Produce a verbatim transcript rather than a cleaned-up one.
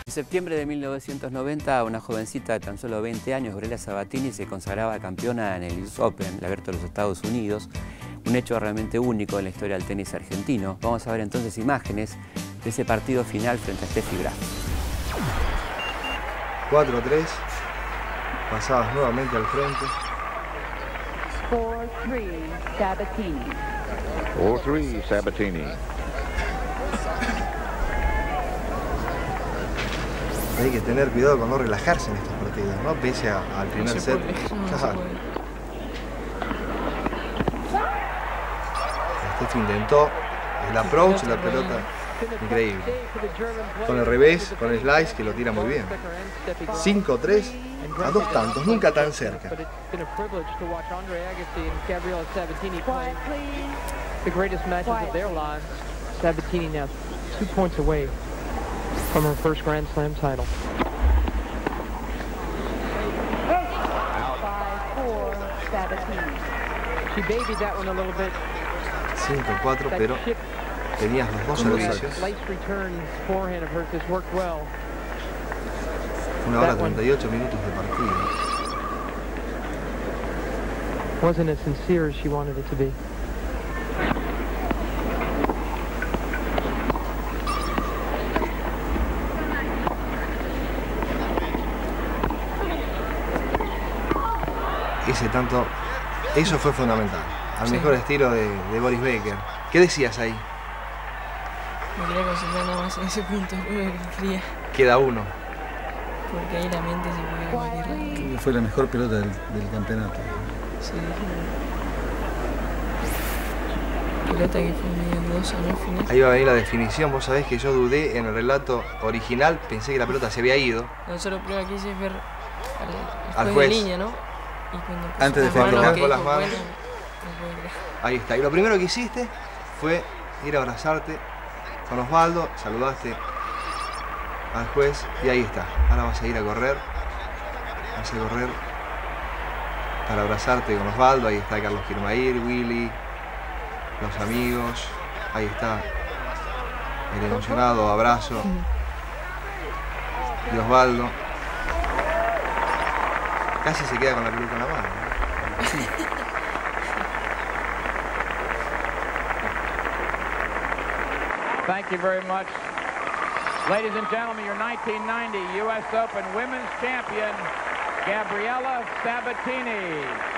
En septiembre de mil novecientos noventa, una jovencita de tan solo veinte años, Gabriela Sabatini, se consagraba campeona en el U S Open, el Abierto de los Estados Unidos, un hecho realmente único en la historia del tenis argentino. Vamos a ver entonces imágenes de ese partido final frente a Steffi Graf. cuatro tres, pasabas nuevamente al frente. four three, Sabatini. four three, Sabatini. Hay que tener cuidado con no relajarse en estos partidos, ¿no? Pese a, al primer No se set. puede, no se Claro. puede. Steffi intentó el approach, la pelota increíble. Con el revés, con el slice, que lo tira muy bien. cinco tres, a dos tantos, nunca tan cerca. Quiet, please. The greatest matches of their lives. Sabatini now two points away from her first Grand Slam title. five four, Sabatini. She babied that one a little bit. cinco cuatro, That pero chip, tenías los dos servicios. slice return forehand of hers has worked well. Una hora treinta y ocho minutos de partido. Wasn't as sincere as she wanted it to be. Ese tanto, eso fue fundamental. Al Sí. mejor estilo de, de Boris Becker. ¿Qué decías ahí? Me quería concentrar nada más en ese punto, lo único que quería, Queda uno. porque ahí la mente se puede ir a cualquier lado. Creo que fue la mejor pelota del, del campeonato. Sí, pelota que fue medio dudosa, ¿no? Al final. Ahí va a venir la definición. Vos sabés que yo dudé en el relato original. Pensé que la pelota se había ido. La sola prueba que hice es ver al, Al al juez juez. de línea, ¿no? Y cuando puso Antes de las manos, firmar que con las dijo, manos. bueno, no puedo creer. Ahí está. Y lo primero que hiciste fue ir a abrazarte con Osvaldo. Saludaste al juez y ahí está. Ahora vas a ir a correr. Vas a correr para abrazarte con Osvaldo. Ahí está Carlos Kirmair, Willy, los amigos. Ahí está el emocionado abrazo de Osvaldo. Casi se queda con la pelota en la mano, ¿no? Thank you very much. Ladies and gentlemen, your nineteen ninety U S Open Women's Champion, Gabriela Sabatini.